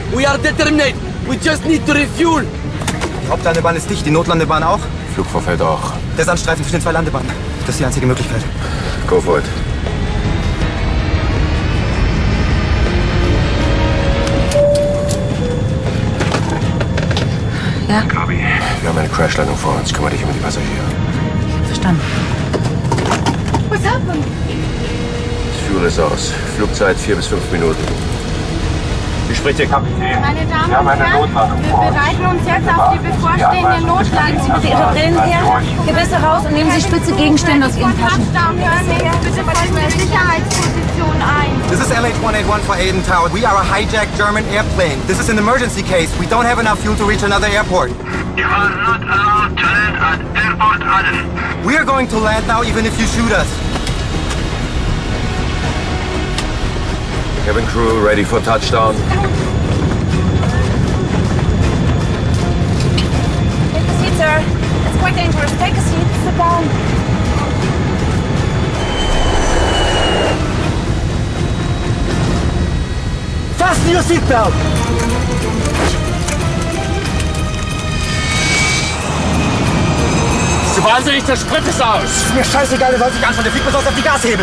We are determined. We just need to refuel. Die Hauptlandebahn ist dicht, die Notlandebahn auch? Flugvorfeld auch. Der Sandstreifen zwischen den zwei Landebahnen. Das ist die einzige Möglichkeit. Go for it. Ja? Gabi, wir haben eine Crashlandung vor uns. Kümmere dich um die Passagiere. Ich hab verstanden. Was happened? Das Fuel ist aus. Flugzeit 4 bis 5 Minuten. Wie spricht der Kapitän? Meine Damen und Herren, wir bereiten uns jetzt auf die bevorstehende Notlandung. Sie bitte Ihre Brillen her, Gebisse raus und nehmen Sie spitze Gegenstände aus Ihren Taschen. Touchdown, hören Sie jetzt bitte folgende Sicherheitsposition ein. This is LH-181 for Aden Tower. We are a hijacked German airplane. This is an emergency case. We don't have enough fuel to reach another airport. You are not allowed to land at Airport Aden. We are going to land now even if you shoot us. Cabin crew ready for touchdown. Take a seat, sir. It's quite dangerous. Take a seat. Sit down. Fasten your seatbelt! So wahnsinnig, der Sprit ist aus. Ist mir scheißegal, der soll sich anschauen. Der fliegt bis auf die Gashebel.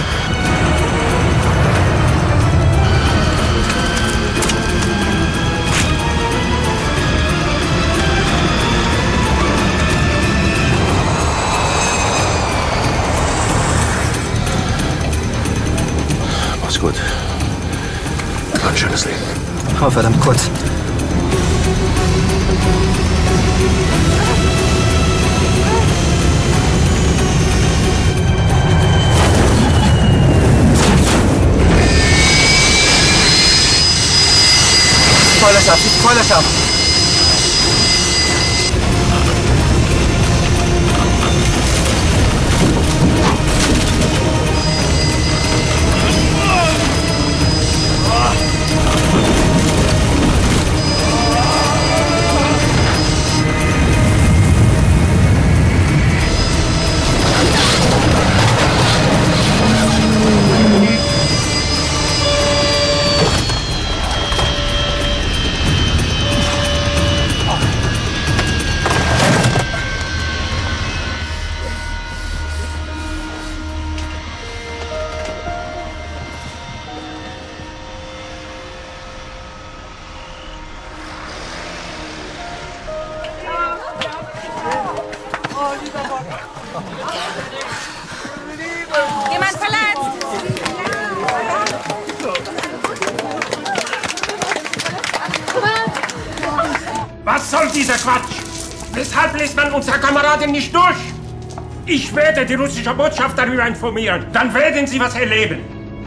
Mach's gut. War ein schönes Leben. Oh, verdammt kurz. Spoilerschaft, Spoilerschaft! Jemand verletzt? Was soll dieser Quatsch? Weshalb lässt man unsere Kameraden nicht durch? Ich werde die russische Botschaft darüber informieren. Dann werden Sie was erleben.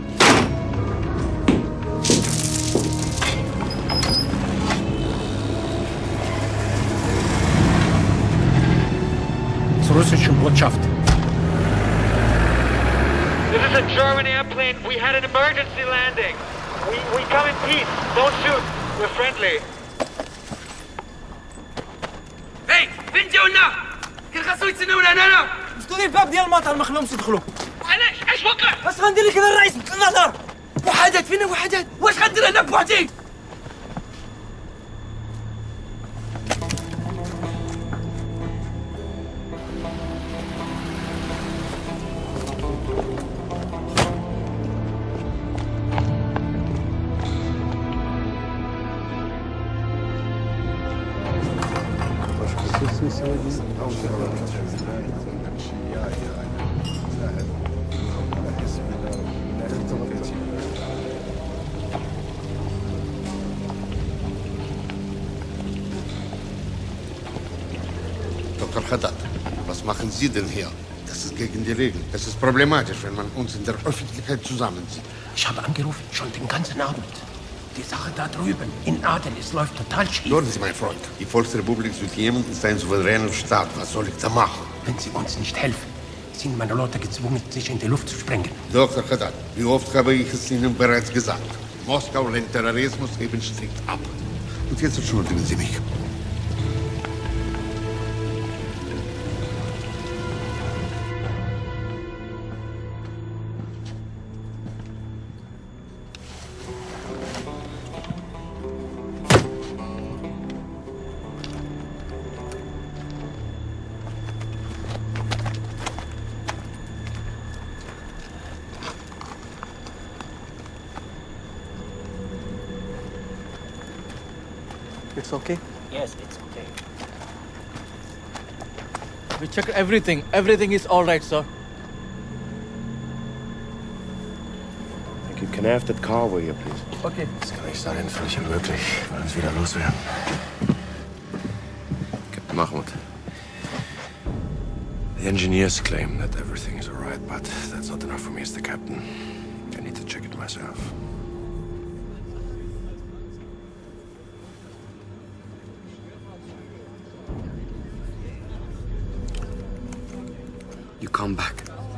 Zur russischen Botschaft. This is a German airplane. We had an emergency landing. We come in peace. Don't shoot. We're friendly. Hey, فين كل خصوصي ولا انا؟ اشتري الباب ديال المطار ما خلوهمش يدخلوا. علاش؟ ايش وقع؟ اش غندير لك انا الرئيس مثل النظر؟ وحدات فينا وحدات، واش غندير انا بوحدي؟ Dr. Haddad, was machen Sie denn hier? Das ist gegen die Regeln. Es ist problematisch, wenn man uns in der Öffentlichkeit zusammenzieht. Ich habe angerufen, schon den ganzen Abend. Die Sache da drüben, in Aden, es läuft total schief. Hören Sie, mein Freund, die Volksrepublik Südjemen ist ein souveräner Staat. Was soll ich da machen? Wenn Sie uns nicht helfen, sind meine Leute gezwungen, sich in die Luft zu sprengen. Dr. Haddad, wie oft habe ich es Ihnen bereits gesagt? Moskau lehnt Terrorismus eben strikt ab. Und jetzt entschuldigen Sie mich. It's okay? Yes, it's okay. We checked everything. Everything is all right, sir. Thank you. Can I have that car over here, please? Okay. Das kann nicht sein. Völlig unmöglich. Wir wollen uns wieder loswerden. Captain Mahmoud. The engineers claim that everything is all right, but that's not enough for me as the captain. I need to check it myself. You come back.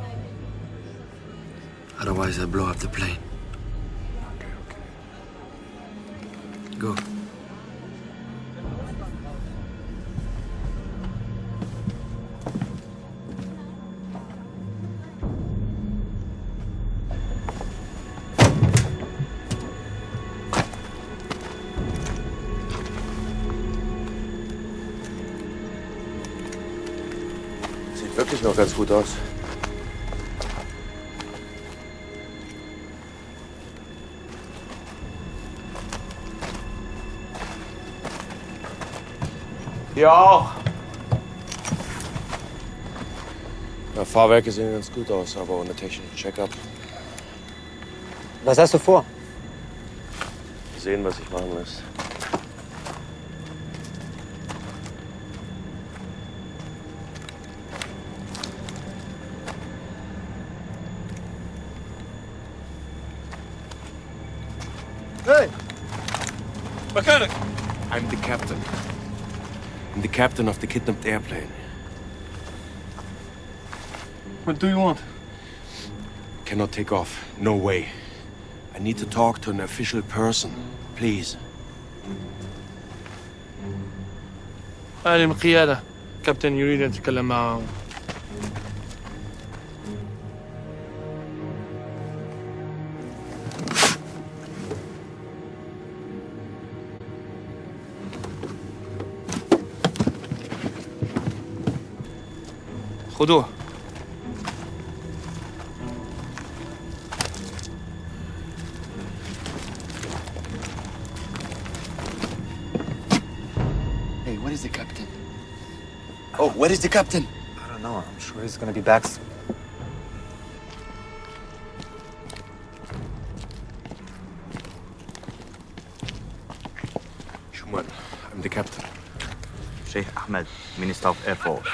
Otherwise, I'll blow up the plane. Okay. Go. Sieht wirklich noch ganz gut aus. Hier auch. Ja, Fahrwerke sehen ganz gut aus, aber ohne technischen Check-up. Was hast du vor? Sehen, was sich machen lässt. Hey! Mechanic! I'm the captain. I'm the captain of the kidnapped airplane. What do you want? Cannot take off. No way. I need to talk to an official person. Please. أهلا القيادة. كابتن يريد أن يتكلم معه. خذوه. Hey, where is the captain? Oh, where is the captain? I don't know. I'm sure he's gonna be back soon. Schumann, I'm the captain. Sheikh Ahmed, Minister of Air Force.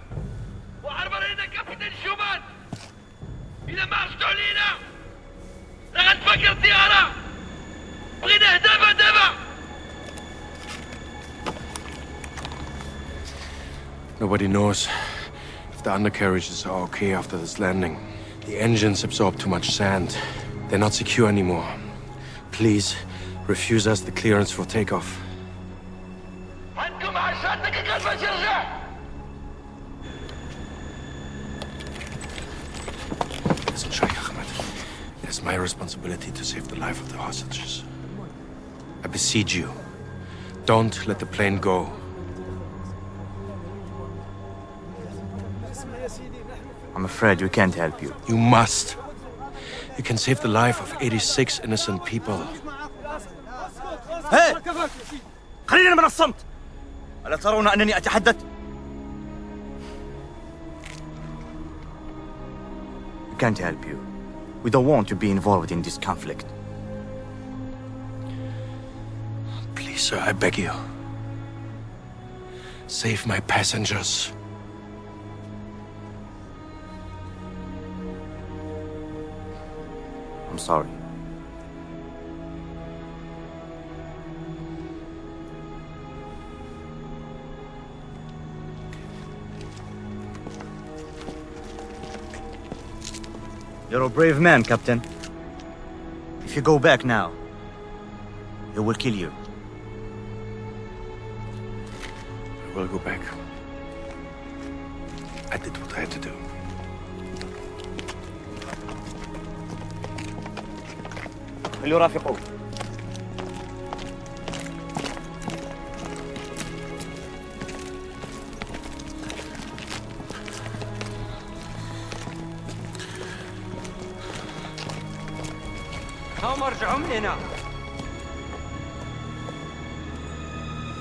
إذا ما عرفتوا علينا راه غنتفكر الطيارة بغيناه دابا Nobody knows if the undercarriages are okay after this landing. The engines absorb too much sand. They're not secure anymore. Please, refuse us the clearance for takeoff. عندكم 10 دقائق باش يرجع. Listen, Sheikh Ahmed. It's my responsibility to save the life of the hostages. I beseech you, don't let the plane go. I'm afraid we can't help you. You must. You can save the life of 86 innocent people. Hey! خلينا من الصمت. ألا ترون أنني أتحدث؟ We can't help you. We don't want to be involved in this conflict. Please, sir, I beg you. Save my passengers. I'm sorry. You're a brave man, Captain. If you go back now, he will kill you. I will go back. I did what I had to do. ليرافقوه. هم ارجعوا من هنا.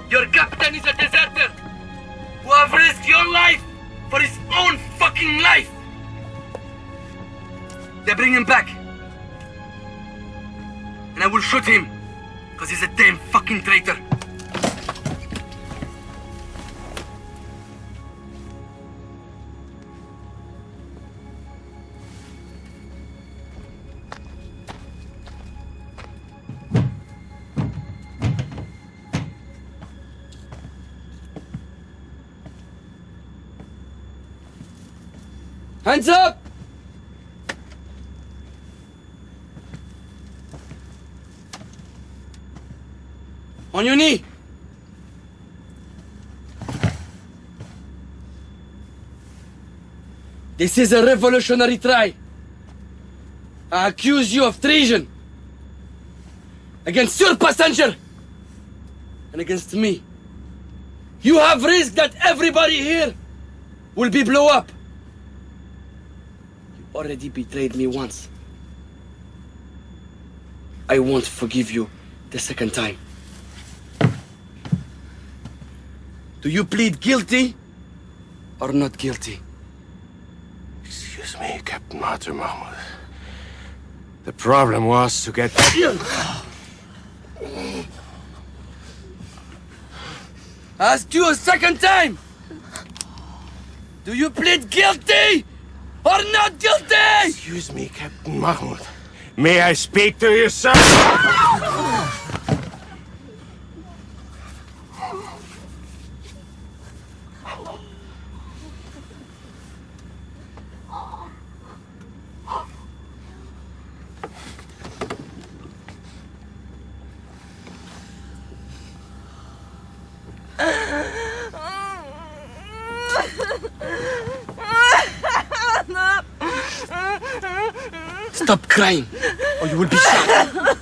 Your captain is a deserter who have risked your life for his own fucking life. They bring him back. And I will shoot him, because he's a damn fucking traitor. Hands up! On your knee! This is a revolutionary trial. I accuse you of treason against your passenger and against me. You have risked that everybody here will be blown up. You already betrayed me once. I won't forgive you the second time. Do you plead guilty or not guilty? Excuse me, Captain Mahathir Mohammed. The problem was to get that... Ask you a second time! Do you plead guilty or not guilty? Excuse me, Captain Mahmoud. May I speak to you, sir? Stop crying, or you will be shot.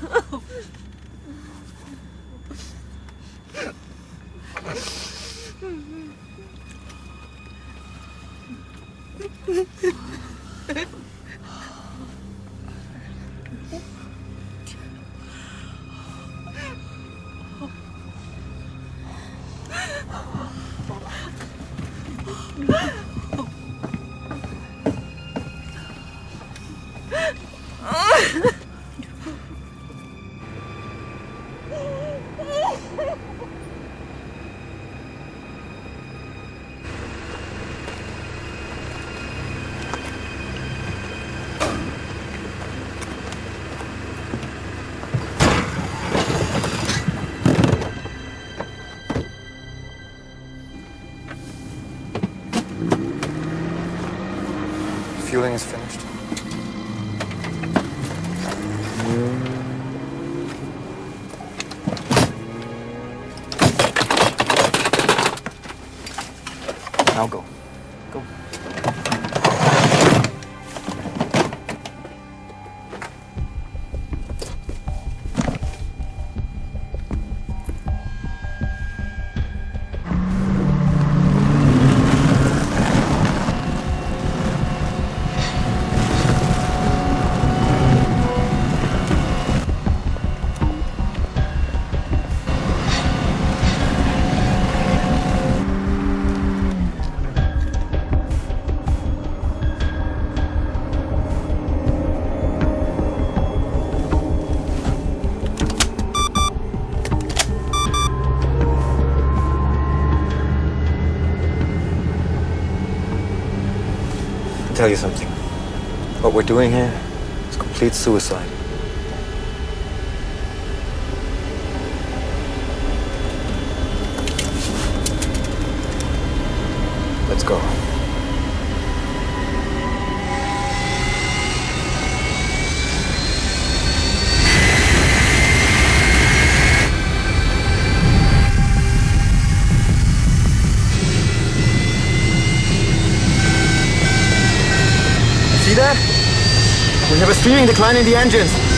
Fueling is finished. Now go. Go. Tell you something. What we're doing here is complete suicide. Let's go. See that? We have a streaming decline in the engines.